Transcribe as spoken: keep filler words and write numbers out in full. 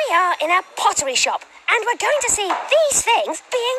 we are in a pottery shop, and we're going to see these things being